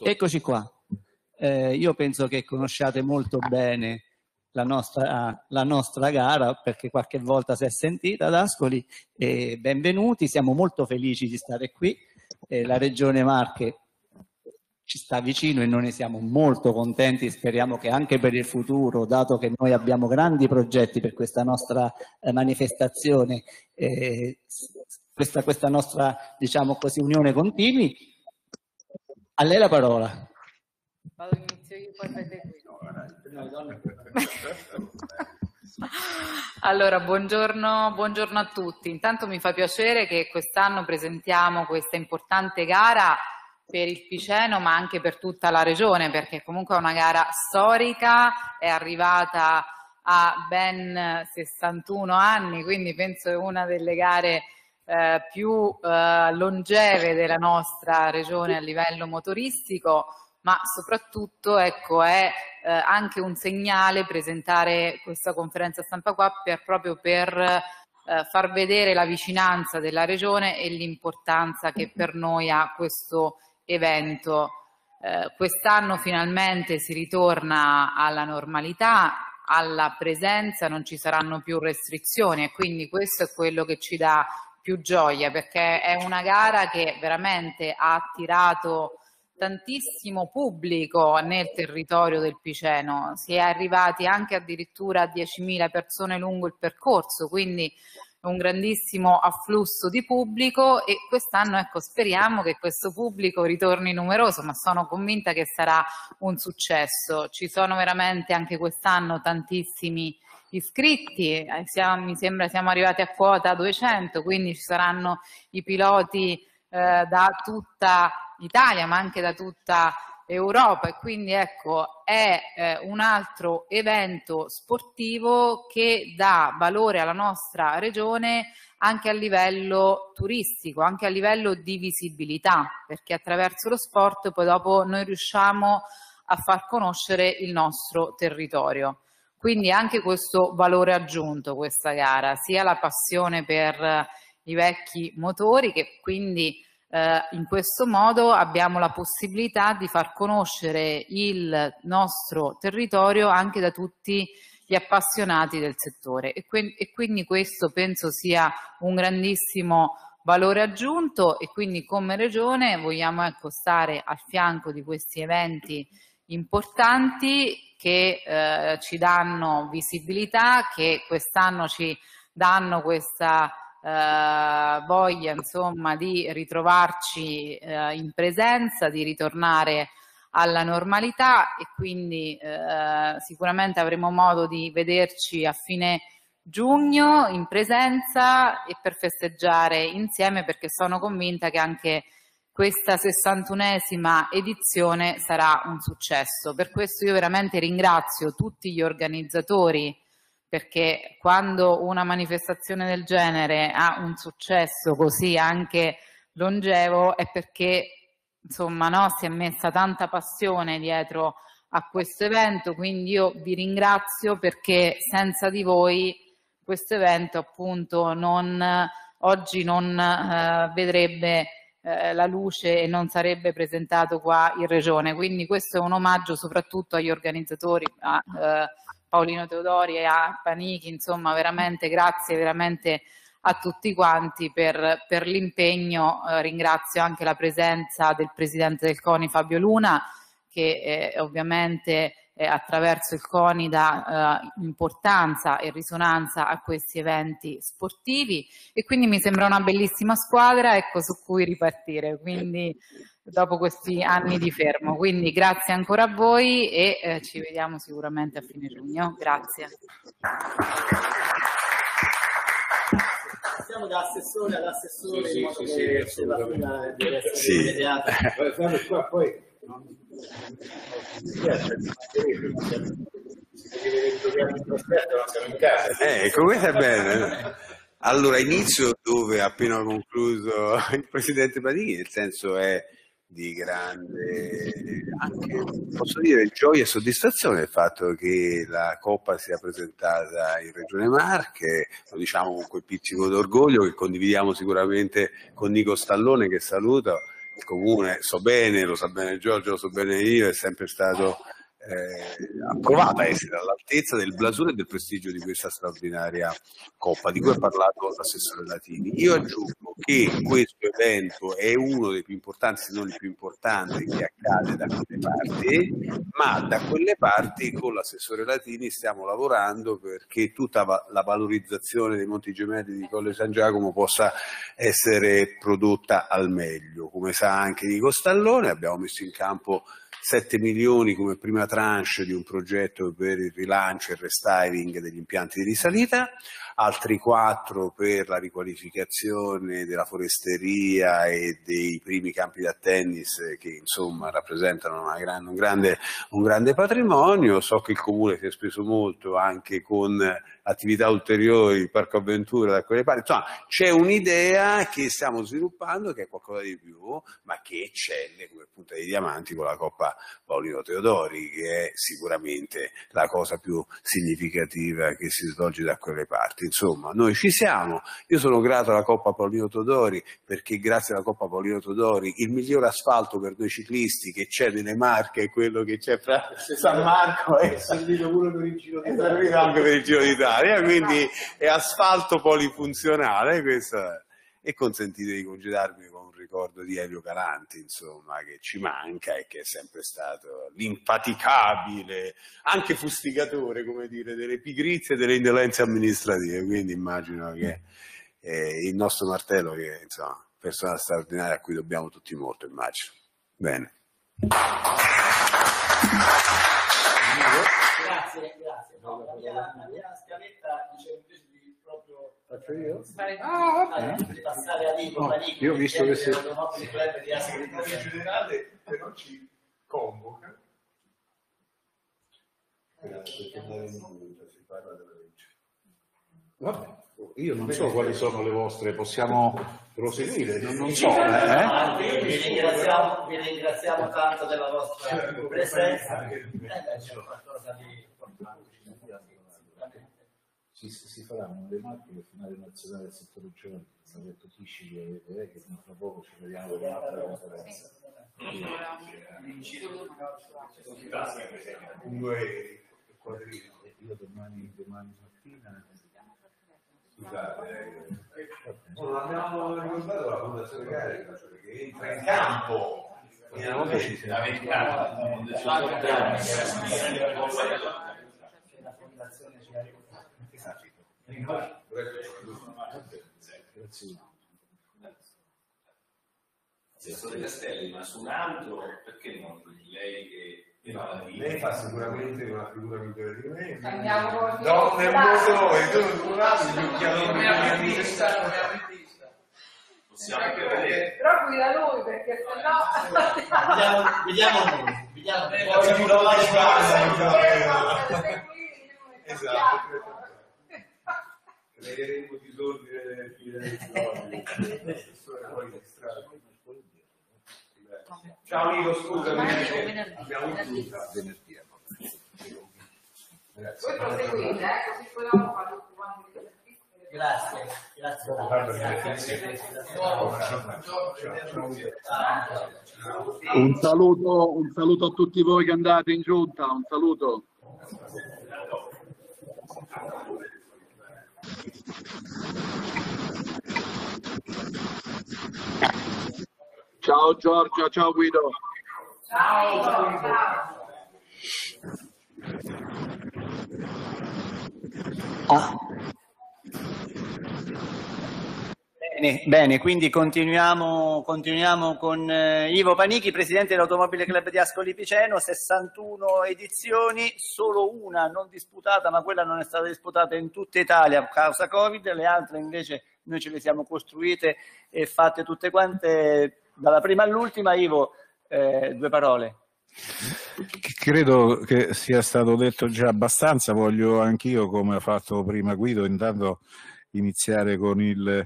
Eccoci qua. Io penso che conosciate molto bene la nostra gara, perché qualche volta si è sentita ad Ascoli. Benvenuti, siamo molto felici di stare qui. La Regione Marche ci sta vicino e noi ne siamo molto contenti. Speriamo che anche per il futuro, dato che noi abbiamo grandi progetti per questa nostra manifestazione, questa nostra, diciamo così, unione continui. A lei la parola. Vado, inizio io, poi fai te qui. Allora, buongiorno a tutti. Intanto mi fa piacere che quest'anno presentiamo questa importante gara per il Piceno, ma anche per tutta la regione, perché comunque è una gara storica, è arrivata a ben 61 anni, quindi penso è una delle gare più longeve della nostra regione a livello motoristico, ma soprattutto ecco, è anche un segnale presentare questa conferenza stampa qua proprio per far vedere la vicinanza della regione e l'importanza che per noi ha questo evento. Quest'anno finalmente si ritorna alla normalità, alla presenza, non ci saranno più restrizioni e quindi questo è quello che ci dà più gioia, perché è una gara che veramente ha attirato tantissimo pubblico nel territorio del Piceno. Si è arrivati anche addirittura a 10.000 persone lungo il percorso, quindi un grandissimo afflusso di pubblico e quest'anno ecco, speriamo che questo pubblico ritorni numeroso, ma sono convinta che sarà un successo. Ci sono veramente anche quest'anno tantissimi iscritti, mi sembra siamo arrivati a quota 200, quindi ci saranno i piloti da tutta Italia ma anche da tutta Europa e quindi ecco è un altro evento sportivo che dà valore alla nostra regione anche a livello turistico, anche a livello di visibilità, perché attraverso lo sport poi dopo noi riusciamo a far conoscere il nostro territorio. Quindi anche questo valore aggiunto questa gara, sia la passione per i vecchi motori che quindi in questo modo abbiamo la possibilità di far conoscere il nostro territorio anche da tutti gli appassionati del settore e quindi questo penso sia un grandissimo valore aggiunto e quindi come regione vogliamo ecco, stare al fianco di questi eventi importanti che ci danno visibilità, che quest'anno ci danno questa voglia insomma di ritrovarci in presenza, di ritornare alla normalità e quindi sicuramente avremo modo di vederci a fine giugno in presenza e per festeggiare insieme, perché sono convinta che anche questa 61esima edizione sarà un successo. Per questo io veramente ringrazio tutti gli organizzatori, perché quando una manifestazione del genere ha un successo così anche longevo è perché insomma no, si è messa tanta passione dietro a questo evento, quindi io vi ringrazio perché senza di voi questo evento appunto oggi non vedrebbe la luce e non sarebbe presentato qua in regione, quindi questo è un omaggio soprattutto agli organizzatori, a Paolino Teodori e a Panichi, insomma veramente grazie veramente a tutti quanti per l'impegno. Ringrazio anche la presenza del Presidente del CONI Fabio Luna che ovviamente attraverso il CONI dà importanza e risonanza a questi eventi sportivi e quindi mi sembra una bellissima squadra ecco, su cui ripartire, quindi dopo questi anni di fermo. Quindi grazie ancora a voi e ci vediamo sicuramente a fine giugno. Grazie. Passiamo da assessore ad assessore in modo che la fila deve essere immediata. Poi ecco, questo è bello. Allora inizio dove ha appena concluso il Presidente Panichi, nel senso è di grande, anche posso dire, gioia e soddisfazione il fatto che la Coppa sia presentata in Regione Marche, lo diciamo con quel pizzico d'orgoglio che condividiamo sicuramente con Nico Stallone, che saluto, il comune, so bene, lo sa bene Giorgio, lo so bene io, è sempre stato approvata a essere all'altezza del blasone e del prestigio di questa straordinaria Coppa, di cui ha parlato l'assessore Latini. Io aggiungo che questo evento è uno dei più importanti, se non il più importante, che accade da quelle parti, ma da quelle parti con l'assessore Latini stiamo lavorando perché tutta la valorizzazione dei Monti Gemelli di Colle San Giacomo possa essere prodotta al meglio. Come sa anche Nico Stallone, abbiamo messo in campo 7 milioni come prima tranche di un progetto per il rilancio e il restyling degli impianti di risalita, altri 4 per la riqualificazione della foresteria e dei primi campi da tennis che insomma rappresentano un grande patrimonio. So che il comune si è speso molto anche con attività ulteriori, il parco avventura da quelle parti, insomma c'è un'idea che stiamo sviluppando che è qualcosa di più, ma che eccelle come punta dei diamanti con la Coppa Paolino Teodori, che è sicuramente la cosa più significativa che si svolge da quelle parti. Insomma, noi ci siamo, io sono grato alla Coppa Paolino Teodori perché grazie alla Coppa Paolino Teodori il miglior asfalto per noi ciclisti che c'è nelle Marche è quello che c'è fra San Marco e servito pure per il Giro d'Italia, anche per il Giro d'Italia, quindi è asfalto polifunzionale questo, e consentite di congedarmi con un ricordo di Elio Galanti, insomma, che ci manca e che è sempre stato l'infaticabile, anche fustigatore, come dire, delle pigrizie e delle indolenze amministrative, quindi immagino che il nostro Martello, che insomma, persona straordinaria a cui dobbiamo tutti molto, immagino. Bene. Grazie. No, la mia scaletta dice invece di proprio... Faccio io? Di passare a Nico Panichi, io ho visto che sei... l'automobile club di segretario generale, però ci convoca. Si parla della legge. Vabbè, io non so quali sono le vostre, possiamo proseguire, non so. Vi ringraziamo tanto della vostra presenza. C'è qualcosa di importante. Si faranno le Marche del finale nazionale del settore giovanile, ha detto Tisci che fra poco ci vediamo con un'altra conferenza. Io domani mattina. Scusate, non abbiamo ricordato la Fondazione Carica, perché entra in campo. Assessore Castelli, ma su un altro, perché non lei che lei fa sicuramente una figura migliore di me. Donne e motore, possiamo anche vedere. Però guida lui, perché sennò... Vediamo noi. Esatto. Creeremo disordine nelle file del Ciao Nico, scusami, abbiamo chiuso venerdì. Voi proseguite, così possiamo fare tutti quanti le Grazie. Un saluto a tutti voi che andate in giunta, un saluto. Ciao Giorgio, ciao Guido. Ciao. Bene, quindi continuiamo con Ivo Panichi, presidente dell'Automobile Club di Ascoli Piceno, 61 edizioni, solo una non disputata, ma quella non è stata disputata in tutta Italia a causa Covid, le altre invece noi ce le siamo costruite e fatte tutte quante dalla prima all'ultima. Ivo, 2 parole. Credo che sia stato detto già abbastanza, voglio anch'io, come ha fatto prima Guido, intanto iniziare con il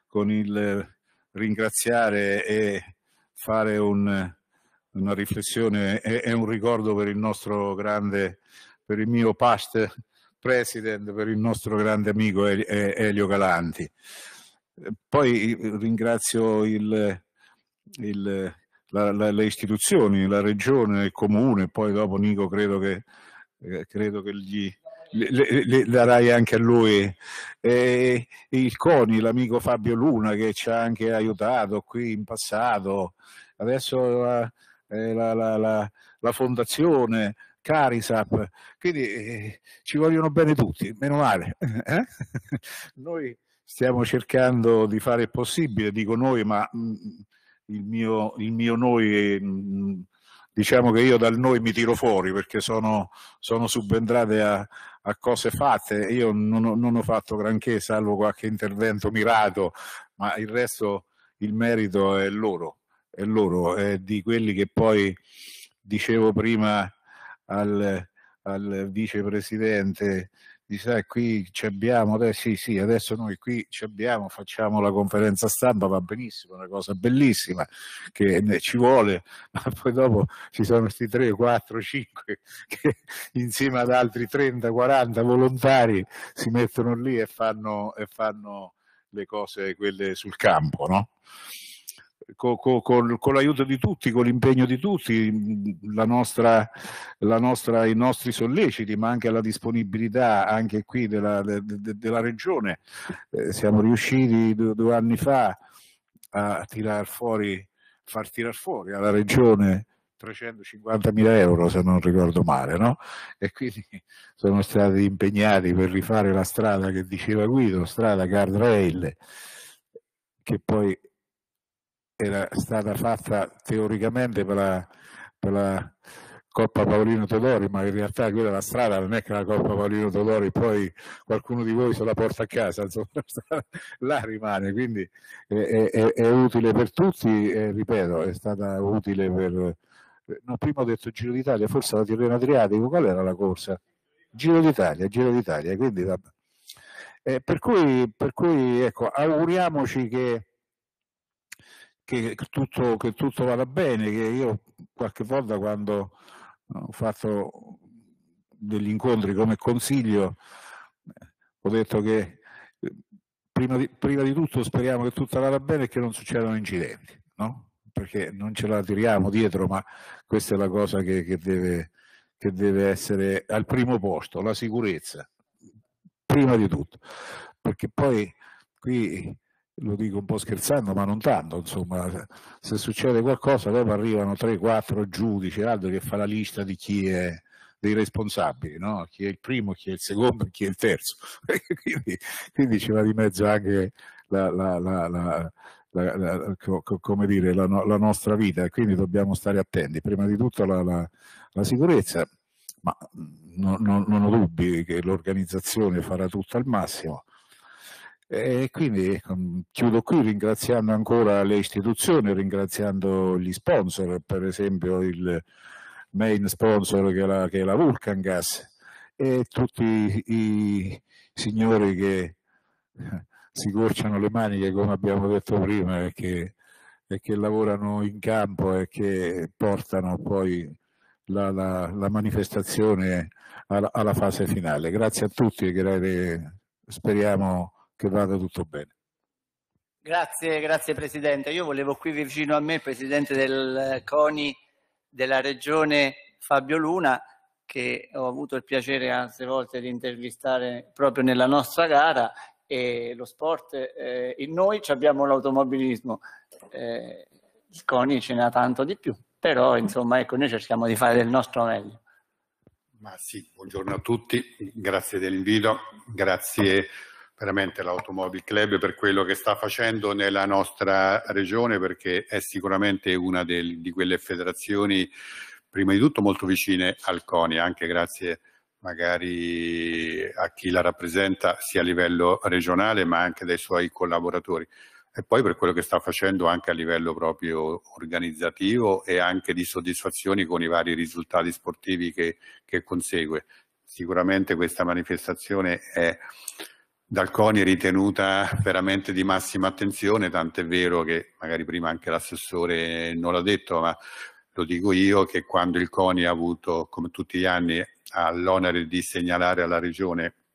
ringraziare e fare una riflessione e un ricordo per il nostro grande, per il mio past president, per il nostro grande amico Elio Galanti. Poi ringrazio le istituzioni, la regione, il comune, poi dopo Nico credo che le darai anche a lui, il CONI, l'amico Fabio Luna che ci ha anche aiutato qui in passato, adesso la fondazione Carisap, quindi ci vogliono bene tutti, meno male. Noi stiamo cercando di fare il possibile, dico noi, ma il mio noi, diciamo che io dal noi mi tiro fuori perché sono subentrate a cose fatte. Io non ho fatto granché, salvo qualche intervento mirato, ma il resto, il merito è loro, è di quelli che poi dicevo prima al vicepresidente, dice qui ci abbiamo, sì, adesso noi qui ci abbiamo, facciamo la conferenza stampa, va benissimo, una cosa bellissima che ci vuole, ma poi dopo ci sono questi 3, 4, 5 che insieme ad altri 30, 40 volontari si mettono lì e fanno le cose quelle sul campo, no? Con l'aiuto di tutti, con l'impegno di tutti, i nostri solleciti, ma anche la disponibilità anche qui della regione. Siamo riusciti 2 anni fa a far tirar fuori alla regione 350.000 euro, se non ricordo male, no? E quindi sono stati impegnati per rifare la strada che diceva Guido, strada guardrail, che poi era stata fatta teoricamente per la Coppa Paolino Todori, ma in realtà quella la strada non è che la Coppa Paolino Todori poi qualcuno di voi se la porta a casa, insomma, là rimane, quindi è utile per tutti, ripeto, è stata utile per... No, prima ho detto Giro d'Italia, forse la Tirreno Adriatico, qual era la corsa? Giro d'Italia, quindi vabbè. Per cui ecco, auguriamoci che tutto vada bene, che io qualche volta quando ho fatto degli incontri come consiglio ho detto che prima di tutto speriamo che tutto vada bene e che non succedano incidenti, no? Perché non ce la tiriamo dietro, ma questa è la cosa che deve essere al primo posto, la sicurezza, prima di tutto, perché poi qui lo dico un po' scherzando, ma non tanto, insomma, se succede qualcosa dopo arrivano 3-4 giudici, altro che fa la lista di chi è dei responsabili, no? Chi è il primo, chi è il secondo, chi è il terzo. quindi ci va di mezzo anche come dire, la nostra vita, e quindi dobbiamo stare attenti. Prima di tutto la sicurezza, ma non ho dubbi che l'organizzazione farà tutto al massimo. E quindi chiudo qui ringraziando ancora le istituzioni, ringraziando gli sponsor, per esempio il main sponsor che è la Vulcan Gas, e tutti i signori che si corciano le maniche, come abbiamo detto prima, e che lavorano in campo e che portano poi la manifestazione alla fase finale. Grazie a tutti e speriamo che vada tutto bene. Grazie Presidente. Io volevo qui vicino a me il Presidente del CONI della Regione, Fabio Luna, che ho avuto il piacere altre volte di intervistare proprio nella nostra gara, e lo sport, noi abbiamo l'automobilismo, il CONI ce n'ha tanto di più, però insomma ecco, noi cerchiamo di fare del nostro meglio. Ma sì, buongiorno a tutti, grazie dell'invito, grazie veramente all'Automobile Club per quello che sta facendo nella nostra regione, perché è sicuramente una di quelle federazioni, prima di tutto molto vicine al CONI, anche grazie magari a chi la rappresenta sia a livello regionale ma anche dai suoi collaboratori, e poi per quello che sta facendo anche a livello proprio organizzativo e anche di soddisfazioni con i vari risultati sportivi che consegue. Sicuramente questa manifestazione è dal CONI ritenuta veramente di massima attenzione, tant'è vero che magari prima anche l'assessore non l'ha detto, ma lo dico io, che quando il CONI ha avuto, come tutti gli anni, l'onere di segnalare alla Regione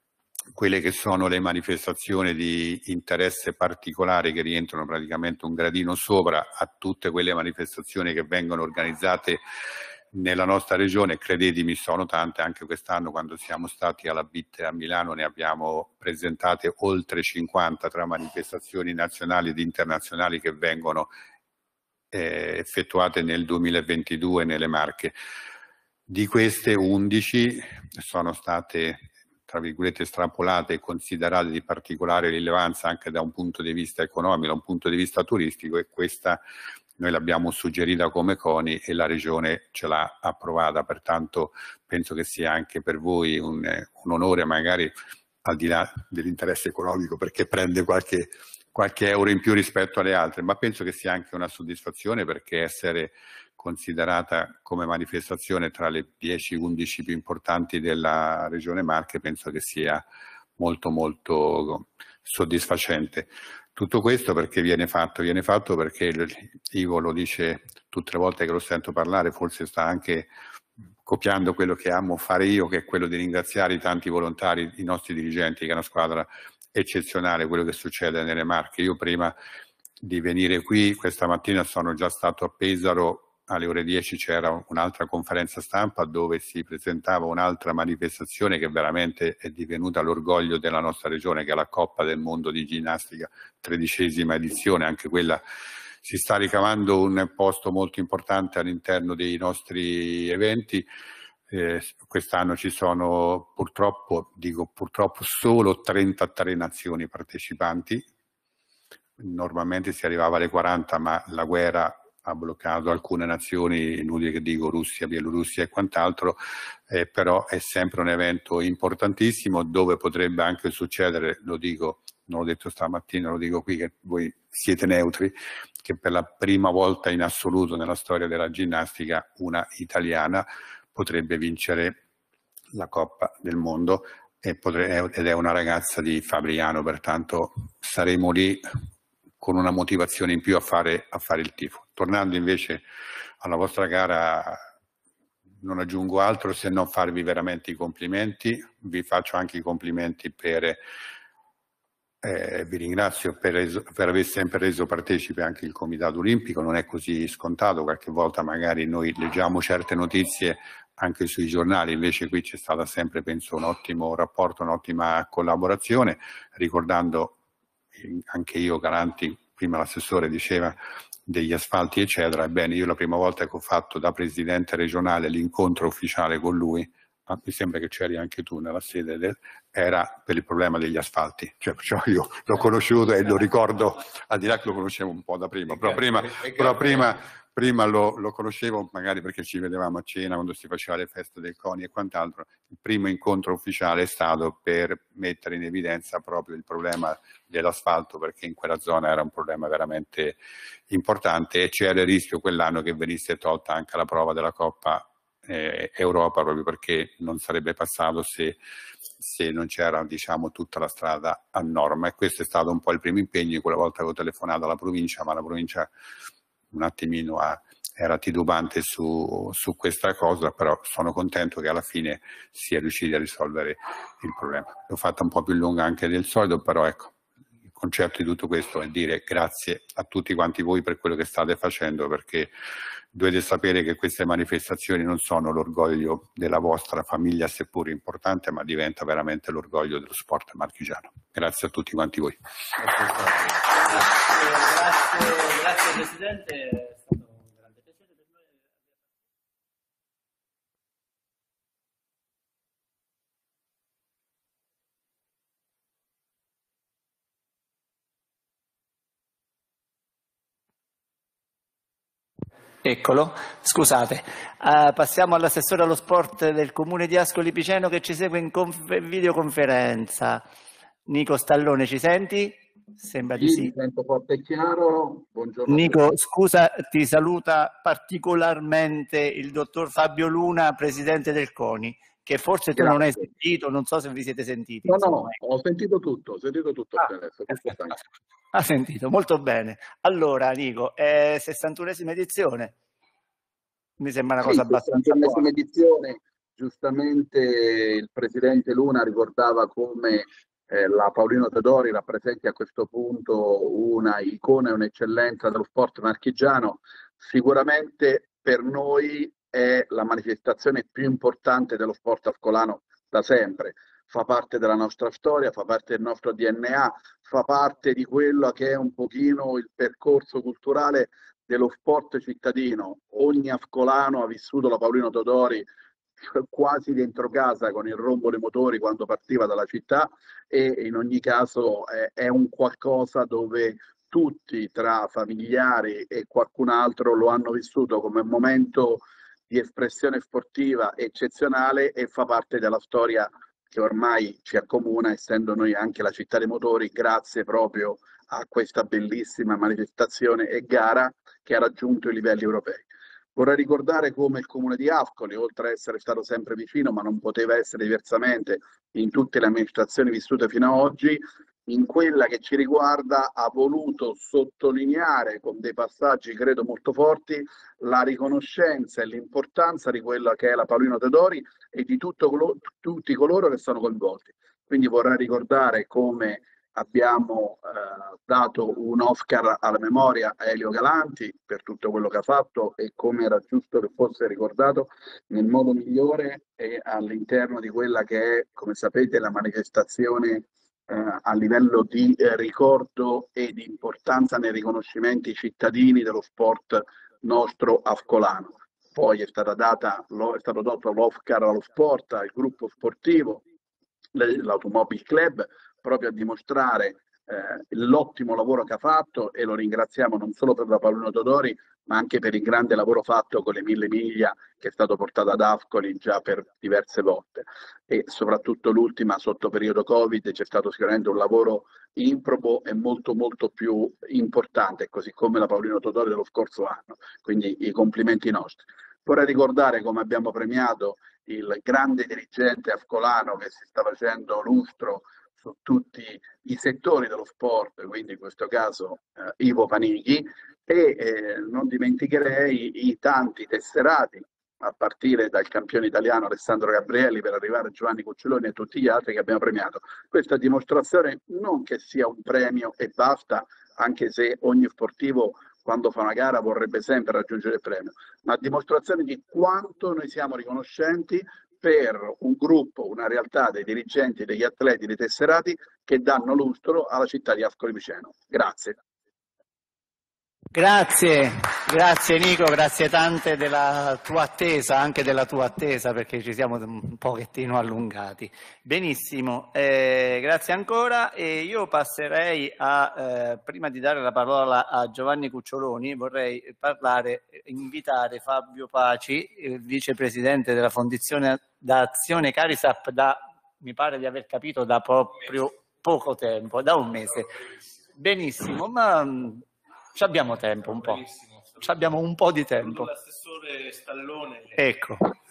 quelle che sono le manifestazioni di interesse particolare che rientrano praticamente un gradino sopra a tutte quelle manifestazioni che vengono organizzate nella nostra regione. Credetemi, sono tante. Anche quest'anno, quando siamo stati alla BIT a Milano, ne abbiamo presentate oltre 50 tra manifestazioni nazionali ed internazionali che vengono effettuate nel 2022 nelle Marche. Di queste 11 sono state, tra virgolette, estrapolate e considerate di particolare rilevanza anche da un punto di vista economico, da un punto di vista turistico, e questa noi l'abbiamo suggerita come CONI e la Regione ce l'ha approvata. Pertanto penso che sia anche per voi un onore, magari al di là dell'interesse economico, perché prende qualche euro in più rispetto alle altre, ma penso che sia anche una soddisfazione, perché essere considerata come manifestazione tra le 10-11 più importanti della Regione Marche penso che sia molto molto soddisfacente. Tutto questo perché viene fatto perché Ivo lo dice tutte le volte che lo sento parlare, forse sta anche copiando quello che amo fare io, che è quello di ringraziare i tanti volontari, i nostri dirigenti, che è una squadra eccezionale, quello che succede nelle Marche. Io prima di venire qui questa mattina sono già stato a Pesaro. Alle ore 10 c'era un'altra conferenza stampa dove si presentava un'altra manifestazione che veramente è divenuta l'orgoglio della nostra regione, che è la Coppa del Mondo di Ginnastica, 13ª edizione. Anche quella si sta ricavando un posto molto importante all'interno dei nostri eventi. Quest'anno ci sono purtroppo solo 33 nazioni partecipanti. Normalmente si arrivava alle 40, ma la guerra ha bloccato alcune nazioni, inutile che dico Russia, Bielorussia e quant'altro, però è sempre un evento importantissimo dove potrebbe anche succedere, lo dico, non l'ho detto stamattina, lo dico qui che voi siete neutri, che per la prima volta in assoluto nella storia della ginnastica una italiana potrebbe vincere la Coppa del Mondo ed è una ragazza di Fabriano, pertanto saremo lì con una motivazione in più a fare il tifo. Tornando invece alla vostra gara, non aggiungo altro se non farvi veramente i complimenti. Vi faccio anche i complimenti vi ringrazio per aver sempre reso partecipe anche il Comitato Olimpico. Non è così scontato, qualche volta magari noi leggiamo certe notizie anche sui giornali, invece qui c'è stata sempre, penso, un ottimo rapporto, un'ottima collaborazione, ricordando anche io, Galanti, prima l'assessore diceva degli asfalti eccetera. Ebbene, io la prima volta che ho fatto da presidente regionale l'incontro ufficiale con lui, mi sembra che c'eri anche tu nella sede, era per il problema degli asfalti, cioè io l'ho conosciuto e lo ricordo, al di là che lo conoscevo un po' da prima, però prima lo conoscevo magari perché ci vedevamo a cena quando si faceva le feste del CONI e quant'altro. Il primo incontro ufficiale è stato per mettere in evidenza proprio il problema dell'asfalto, perché in quella zona era un problema veramente importante e c'era il rischio quell'anno che venisse tolta anche la prova della Coppa Europa, proprio perché non sarebbe passato se non c'era, diciamo, tutta la strada a norma. E questo è stato un po' il primo impegno. Quella volta che ho telefonato alla provincia, ma la provincia un attimino era titubante su questa cosa, però sono contento che alla fine si è riusciti a risolvere il problema. L'ho fatta un po' più lunga anche del solito, però ecco, il concetto di tutto questo è dire grazie a tutti quanti voi per quello che state facendo, perché dovete sapere che queste manifestazioni non sono l'orgoglio della vostra famiglia, seppur importante, ma diventa veramente l'orgoglio dello sport marchigiano. Grazie a tutti quanti voi. Grazie Presidente, è stato un grande piacere per noi. Eccolo, scusate, passiamo all'assessore allo sport del Comune di Ascoli Piceno che ci segue in videoconferenza. Nico Stallone, ci senti? Sembra di sì. Mi sento forte e chiaro. Buongiorno. Nico, scusa, ti saluta particolarmente il dottor Fabio Luna, presidente del CONI, che forse tu non hai sentito, non so se vi siete sentiti. No, ho sentito tutto, adesso. Ha sentito, molto bene. Allora, Nico, è 61esima edizione. Mi sembra una cosa abbastanza buona. 61esima edizione. giustamente il Presidente Luna ricordava come la Paolino Teodori rappresenti a questo punto una icona e un'eccellenza dello sport marchigiano. Sicuramente per noi è la manifestazione più importante dello sport ascolano da sempre. Fa parte della nostra storia, fa parte del nostro DNA, fa parte di quello che è un pochino il percorso culturale dello sport cittadino. Ogni ascolano ha vissuto la Paolino Teodori quasi dentro casa con il rombo dei motori quando partiva dalla città, e in ogni caso è un qualcosa dove tutti, tra familiari e qualcun altro, lo hanno vissuto come un momento di espressione sportiva eccezionale e fa parte della storia che ormai ci accomuna, essendo noi anche la città dei motori, grazie proprio a questa bellissima manifestazione e gara che ha raggiunto i livelli europei. Vorrei ricordare come il Comune di Ascoli, oltre a essere stato sempre vicino, ma non poteva essere diversamente in tutte le amministrazioni vissute fino ad oggi, in quella che ci riguarda ha voluto sottolineare con dei passaggi credo molto forti la riconoscenza e l'importanza di quella che è la Paolino Teodori e di tutti coloro che sono coinvolti. Quindi vorrei ricordare come abbiamo dato un Oscar alla memoria a Elio Galanti per tutto quello che ha fatto e come era giusto che fosse ricordato nel modo migliore e all'interno di quella che è, come sapete, la manifestazione a livello di ricordo e di importanza nei riconoscimenti cittadini dello sport nostro ascolano. Poi è stato dato l'Oscar allo sport, al gruppo sportivo, l'Automobile Club, proprio a dimostrare l'ottimo lavoro che ha fatto, e lo ringraziamo non solo per la Paolino Teodori ma anche per il grande lavoro fatto con le 1000 miglia che è stato portato ad Ascoli già per diverse volte, e soprattutto l'ultima sotto periodo Covid c'è stato sicuramente un lavoro improbo e molto più importante, così come la Paolino Teodori dello scorso anno, quindi i complimenti nostri. Vorrei ricordare come abbiamo premiato il grande dirigente ascolano che si sta facendo lustro su tutti i settori dello sport, quindi in questo caso Ivo Panichi, e non dimenticherei i tanti tesserati, a partire dal campione italiano Alessandro Gabrielli per arrivare a Giovanni Cuccioloni e tutti gli altri che abbiamo premiato. Questa dimostrazione non che sia un premio e basta, anche se ogni sportivo quando fa una gara vorrebbe sempre raggiungere il premio, ma dimostrazione di quanto noi siamo riconoscenti per un gruppo, una realtà dei dirigenti, degli atleti, dei tesserati che danno lustro alla città di Ascoli Piceno. Grazie. Grazie Nico, grazie tante della tua attesa, anche della tua attesa, perché ci siamo un pochettino allungati. Benissimo, grazie ancora, e io passerei a, prima di dare la parola a Giovanni Cuccioloni, vorrei invitare Fabio Paci, vicepresidente della Fondazione d'Azione Carisap mi pare di aver capito, da proprio poco tempo, da un mese. Benissimo, ma abbiamo tempo un po'. Abbiamo un po' di tempo. L'assessore Stallone. Ecco.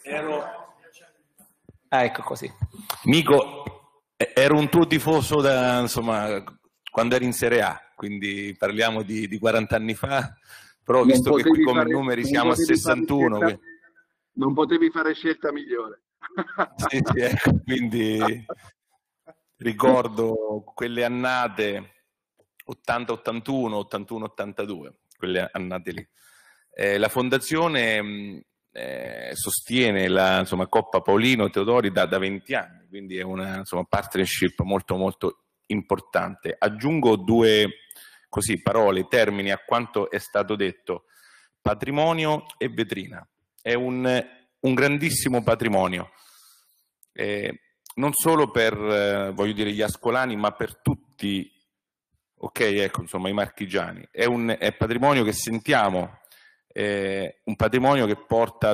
Ecco così. Nico, ero un tuo tifoso quando eri in Serie A, quindi parliamo di 40 anni fa, però visto che qui come numeri siamo a 61. Non potevi fare scelta migliore. Sì, ecco, quindi ricordo quelle annate 80-81, 81-82, quelle annate lì. La fondazione sostiene la Coppa Paolino Teodori da 20 anni, quindi è una partnership molto importante. Aggiungo due parole, termini a quanto è stato detto: patrimonio e vetrina. È un grandissimo patrimonio, non solo per gli ascolani, ma per tutti. I marchigiani. È patrimonio che sentiamo, un patrimonio che porta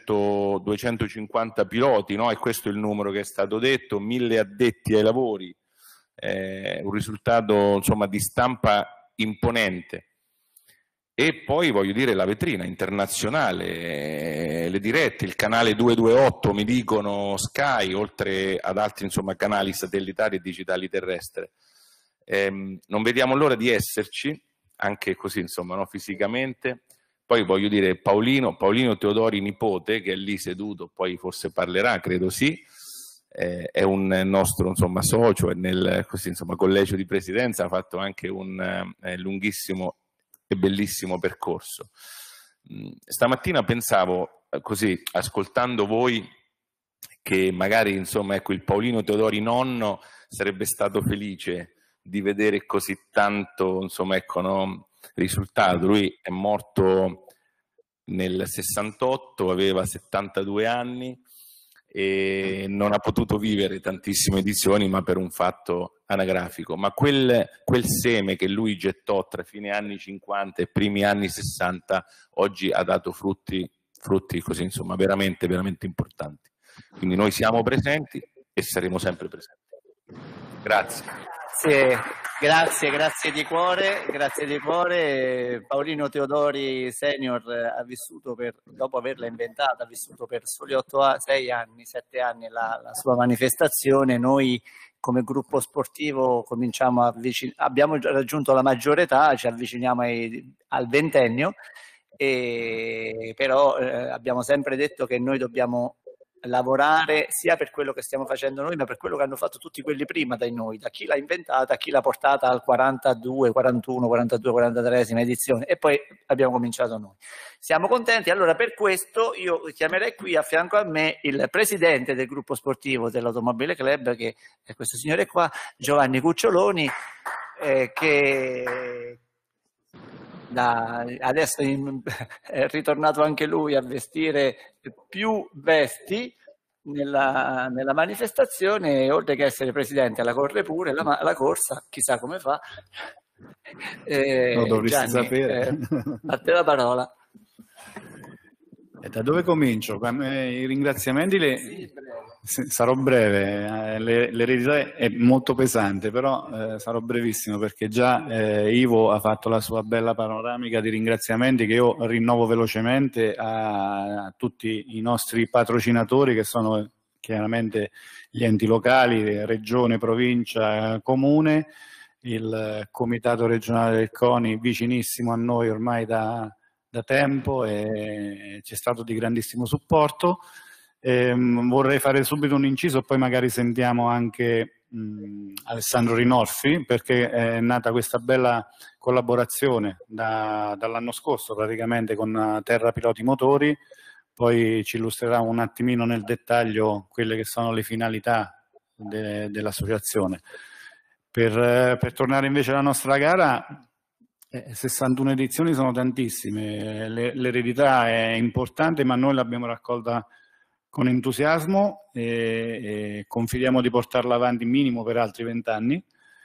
250 piloti, no? E questo è il numero che è stato detto, 1000 addetti ai lavori, un risultato di stampa imponente. E poi la vetrina internazionale, le dirette, il canale 228, mi dicono Sky, oltre ad altri canali satellitari e digitali terrestri. Non vediamo l'ora di esserci, anche così fisicamente, Poi voglio dire, Paolino Teodori nipote, che è lì seduto, poi forse parlerà, credo sì, è un nostro insomma, socio e nel collegio di presidenza ha fatto anche un lunghissimo e bellissimo percorso. Stamattina pensavo, così, ascoltando voi, che magari insomma, ecco, il Paolino Teodori nonno sarebbe stato felice di vedere così tanto insomma, ecco, no, risultato. Lui è morto nel 68, aveva 72 anni e non ha potuto vivere tantissime edizioni, ma per un fatto anagrafico. Ma quel seme che lui gettò tra fine anni 50 e primi anni 60 oggi ha dato frutti così, insomma, veramente, veramente importanti. Quindi noi siamo presenti e saremo sempre presenti. Grazie. Grazie di cuore. Paolino Teodori Senior ha vissuto dopo averla inventata, ha vissuto per soli 7 anni la sua manifestazione. Noi come gruppo sportivo abbiamo raggiunto la maggiore età, ci avviciniamo al ventennio, però abbiamo sempre detto che noi dobbiamo lavorare sia per quello che stiamo facendo noi, ma per quello che hanno fatto tutti quelli prima di noi, da chi l'ha inventata, a chi l'ha portata al 42, 41, 42, 43esima edizione, e poi abbiamo cominciato noi. Siamo contenti. Allora, per questo io chiamerei qui a fianco a me il presidente del gruppo sportivo dell'Automobile Club, che è questo signore qua, Giovanni Cuccioloni, che adesso è ritornato anche lui a vestire più vesti nella manifestazione, oltre che essere presidente la corre pure la corsa, chissà come fa. Lo dovresti sapere. A te la parola. E da dove comincio? I ringraziamenti sarò breve, l'eredità è molto pesante, però sarò brevissimo perché già Ivo ha fatto la sua bella panoramica di ringraziamenti che io rinnovo velocemente a tutti i nostri patrocinatori, che sono chiaramente gli enti locali, regione, provincia, comune, il comitato regionale del CONI vicinissimo a noi ormai da tempo e c'è stato di grandissimo supporto. Vorrei fare subito un inciso, poi magari sentiamo anche Alessandro Rinolfi, perché è nata questa bella collaborazione dall'anno scorso praticamente con Terra Piloti Motori. Poi ci illustrerà un attimino nel dettaglio quelle che sono le finalità dell'associazione. Per tornare invece alla nostra gara, 61 edizioni sono tantissime, l'eredità è importante, ma noi l'abbiamo raccolta con entusiasmo e confidiamo di portarla avanti minimo per altri 20 anni,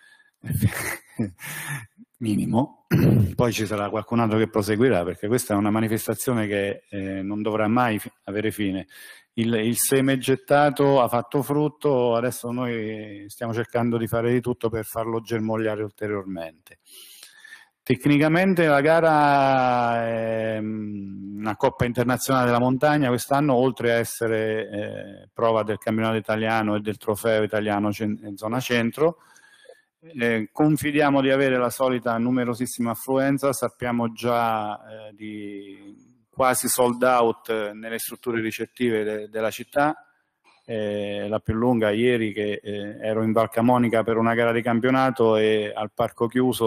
minimo, poi ci sarà qualcun altro che proseguirà, perché questa è una manifestazione che non dovrà mai avere fine. Il seme gettato ha fatto frutto, adesso noi stiamo cercando di fare di tutto per farlo germogliare ulteriormente. Tecnicamente la gara è una Coppa Internazionale della Montagna quest'anno, oltre a essere prova del campionato italiano e del trofeo italiano zona centro. Confidiamo di avere la solita numerosissima affluenza, sappiamo già di quasi sold out nelle strutture ricettive della città. La più lunga ieri, che ero in Val Camonica per una gara di campionato, e al parco chiuso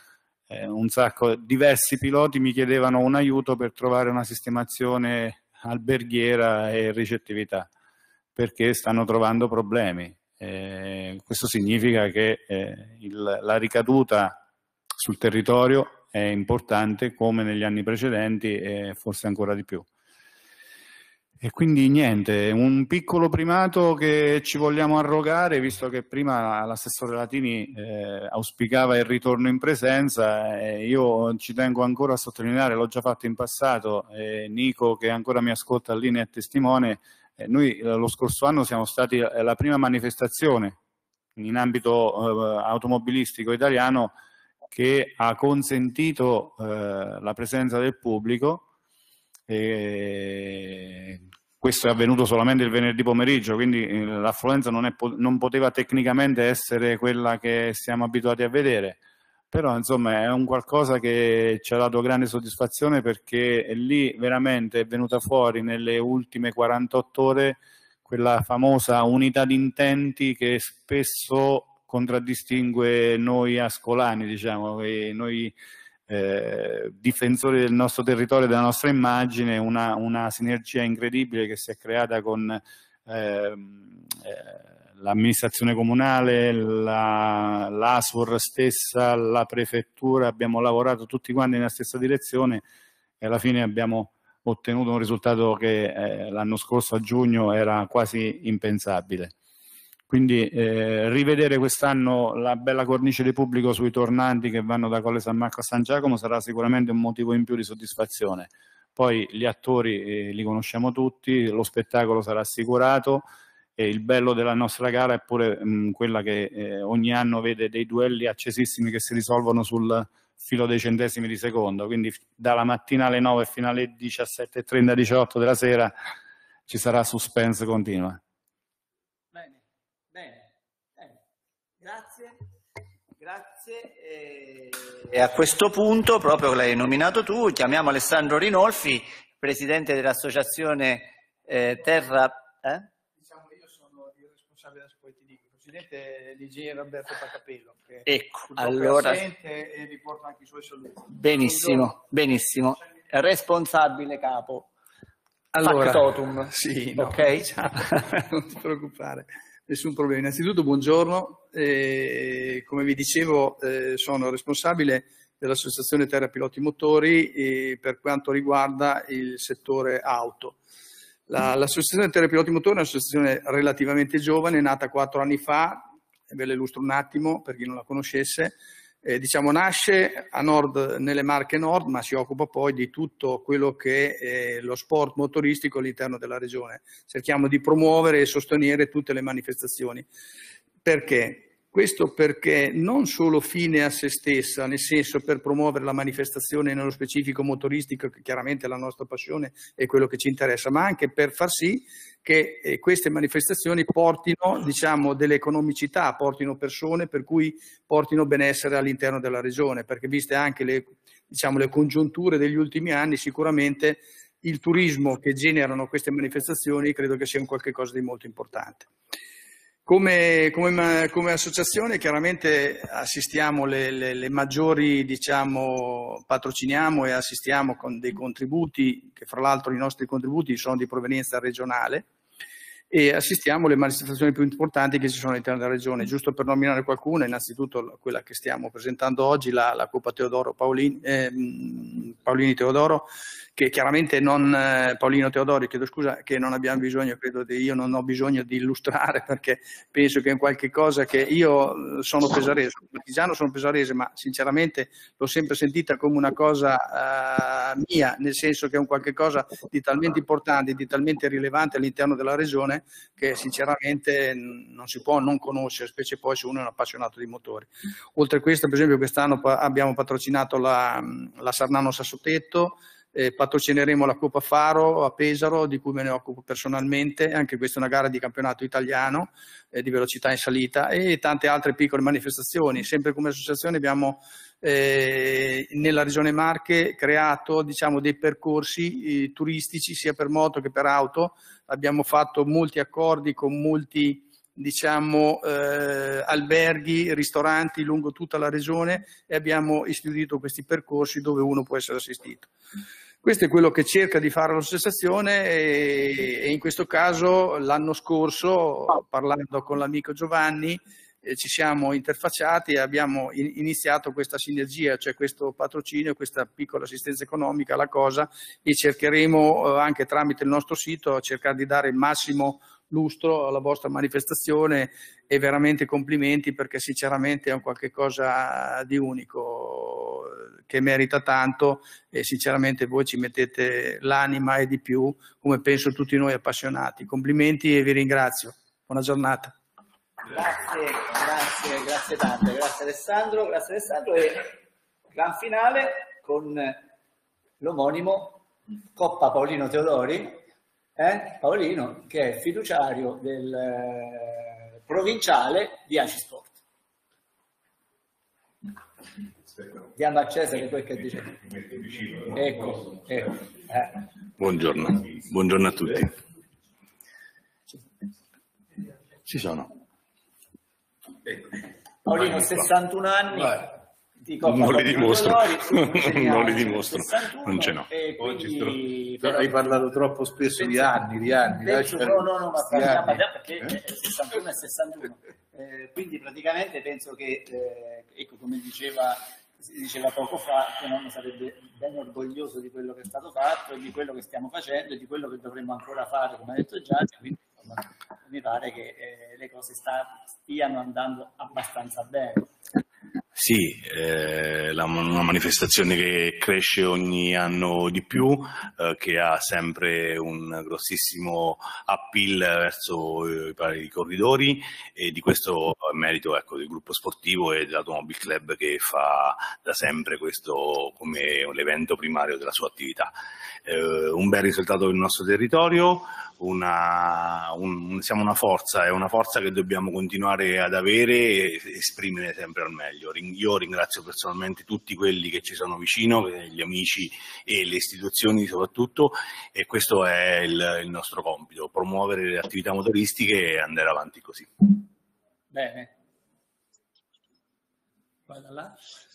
diversi piloti mi chiedevano un aiuto per trovare una sistemazione alberghiera e ricettività, perché stanno trovando problemi. Questo significa che la ricaduta sul territorio è importante, come negli anni precedenti, e forse ancora di più. E quindi niente, un piccolo primato che ci vogliamo arrogare, visto che prima l'assessore Latini auspicava il ritorno in presenza. Io ci tengo ancora a sottolineare, l'ho già fatto in passato, Nico, che ancora mi ascolta lì, ne è testimone. Noi lo scorso anno siamo stati la prima manifestazione in ambito automobilistico italiano che ha consentito la presenza del pubblico. Questo è avvenuto solamente il venerdì pomeriggio, quindi l'affluenza non poteva tecnicamente essere quella che siamo abituati a vedere, Però insomma è un qualcosa che ci ha dato grande soddisfazione, perché lì veramente è venuta fuori nelle ultime 48 ore quella famosa unità di intenti che spesso contraddistingue noi ascolani, diciamo, e noi difensori del nostro territorio e della nostra immagine, una sinergia incredibile che si è creata con l'amministrazione comunale, l'ASUR stessa, la prefettura. Abbiamo lavorato tutti quanti nella stessa direzione e alla fine abbiamo ottenuto un risultato che l'anno scorso a giugno era quasi impensabile. Quindi rivedere quest'anno la bella cornice di pubblico sui tornanti che vanno da Colle San Marco a San Giacomo sarà sicuramente un motivo in più di soddisfazione. Poi gli attori li conosciamo tutti, lo spettacolo sarà assicurato, e il bello della nostra gara è pure quella che ogni anno vede dei duelli accesissimi che si risolvono sul filo dei centesimi di secondo, quindi dalla mattina alle 9 fino alle 17:30, 18 della sera ci sarà suspense continua. Bene, bene. Grazie. E a questo punto, proprio l'hai nominato tu, chiamiamo Alessandro Rinolfi, presidente dell'associazione Terra... Io sono il responsabile della scuola, ti dico, presidente l'ingegnere Alberto Pacapello, che ecco, allora... è assente e vi porto anche i suoi saluti. Benissimo, benissimo. Responsabile capo. Allora, Factotum. sì, no, ok. diciamo, non ti preoccupare, nessun problema. Innanzitutto buongiorno, come vi dicevo sono responsabile dell'associazione Terra Piloti Motori per quanto riguarda il settore auto. L'associazione Terra Piloti Motori è un'associazione relativamente giovane, nata 4 anni fa, ve la illustro un attimo per chi non la conoscesse. Diciamo, nasce a nord, nelle Marche Nord, ma si occupa poi di tutto quello che è lo sport motoristico all'interno della regione. Cerchiamo di promuovere e sostenere tutte le manifestazioni. Perché? Questo perché non solo fine a se stessa, nel senso per promuovere la manifestazione nello specifico motoristico, che chiaramente è la nostra passione e quello che ci interessa, ma anche per far sì che queste manifestazioni portino, diciamo, delle economicità, portino persone, per cui portino benessere all'interno della regione, perché viste anche le congiunture degli ultimi anni, sicuramente il turismo che generano queste manifestazioni credo che sia un qualche cosa di molto importante. Come associazione chiaramente assistiamo le maggiori, diciamo, patrociniamo e assistiamo con dei contributi, che fra l'altro i nostri contributi sono di provenienza regionale, e assistiamo alle manifestazioni più importanti che ci sono all'interno della regione. Giusto per nominare qualcuna, innanzitutto quella che stiamo presentando oggi, la Coppa Teodoro Paolini Teodoro, che chiaramente non Paolino Teodori, chiedo scusa, che non abbiamo bisogno, credo io non ho bisogno di illustrare, perché penso che è qualche cosa che io sono pesarese, sono partigiano, sono pesarese, ma sinceramente l'ho sempre sentita come una cosa mia, nel senso che è un qualche cosa di talmente importante, di talmente rilevante all'interno della regione, che sinceramente non si può non conoscere, specie poi se uno è un appassionato di motori. Oltre a questo, per esempio, quest'anno abbiamo patrocinato la Sarnano Sassotetto, patrocineremo la Coppa Faro a Pesaro, di cui me ne occupo personalmente, anche questa è una gara di campionato italiano di velocità in salita, e tante altre piccole manifestazioni. Sempre come associazione abbiamo nella regione Marche creato, diciamo, dei percorsi turistici sia per moto che per auto. Abbiamo fatto molti accordi con molti, diciamo, alberghi, ristoranti lungo tutta la regione, e abbiamo istituito questi percorsi dove uno può essere assistito. Questo è quello che cerca di fare l'associazione, e in questo caso l'anno scorso, parlando con l'amico Giovanni, ci siamo interfacciati e abbiamo iniziato questa sinergia, cioè questo patrocinio, questa piccola assistenza economica alla cosa, e cercheremo anche tramite il nostro sito cercare di dare il massimo lustro alla vostra manifestazione, e veramente complimenti, perché sinceramente è un qualche cosa di unico che merita tanto, e sinceramente voi ci mettete l'anima e di più, come penso tutti noi appassionati. Complimenti e vi ringrazio. Buona giornata. Grazie tante, grazie Alessandro, e gran finale con l'omonimo Coppa Paolino Teodori, Paolino, che è fiduciario del provinciale di Acisport. Diamo a Cesare quel che dice. Ecco. Buongiorno a tutti. Ci sono. Paolino, 61 anni. Non li dimostro, non li dimostro, non ce n'ho. Hai parlato troppo spesso di anni. No, ma parliamo perché 61 e 61. Quindi praticamente penso che, ecco, come si diceva poco fa, che nonno sarebbe ben orgoglioso di quello che è stato fatto e di quello che stiamo facendo e di quello che dovremmo ancora fare, come ha detto Gianni, quindi insomma, mi pare che le cose stiano andando abbastanza bene. Sì, una manifestazione che cresce ogni anno di più, che ha sempre un grossissimo appeal verso i corridori, e di questo merito, ecco, del gruppo sportivo e dell'Automobile Club, che fa da sempre questo come l'evento primario della sua attività. Un bel risultato del nostro territorio, siamo una forza, è una forza che dobbiamo continuare ad avere e esprimere sempre al meglio. Io ringrazio personalmente tutti quelli che ci sono vicino, gli amici e le istituzioni soprattutto, e questo è il nostro compito: promuovere le attività motoristiche e andare avanti così. Bene. Guarda là.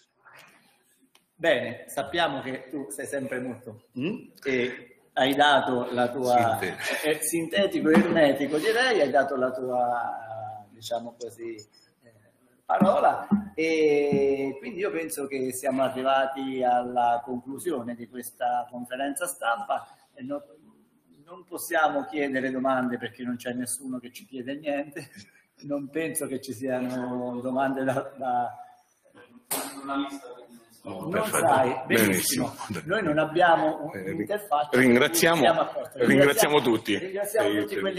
Bene, sappiamo che tu sei sempre molto e hai dato la tua sintetico e ermetico, direi, hai dato la tua, diciamo così, parola, e quindi io penso che siamo arrivati alla conclusione di questa conferenza stampa. Non possiamo chiedere domande perché non c'è nessuno che ci chiede niente, non penso che ci siano domande da... Non sai, benissimo. Noi non abbiamo un'interfaccia. Ringraziamo tutti. Ringraziamo tutti quelli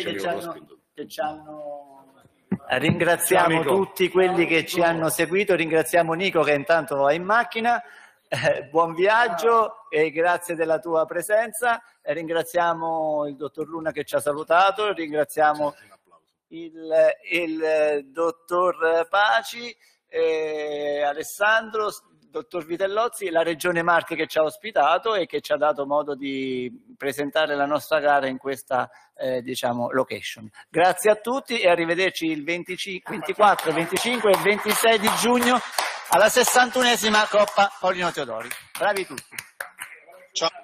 Ringraziamo tutti quelli che ci hanno seguito. Ringraziamo Nico, che intanto va in macchina. Buon viaggio e grazie della tua presenza. Ringraziamo il dottor Luna che ci ha salutato. Ringraziamo il dottor Paci, Alessandro, dottor Vitellozzi, la Regione Marche che ci ha ospitato e che ci ha dato modo di presentare la nostra gara in questa diciamo location. Grazie a tutti e arrivederci il 24, 25 e 26 di giugno alla 61esima Coppa Paolino Teodori. Bravi tutti. Ciao.